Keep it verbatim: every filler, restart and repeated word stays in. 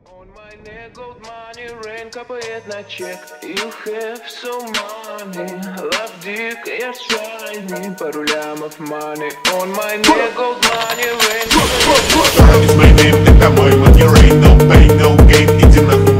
On my neck gold money, rain капает на чек. You have so money, love dick, я shiny, пару лямов money. On my neck gold money, rain капает на чек. It's my name, это мой money, rain, no pain, no gain, иди нахуй.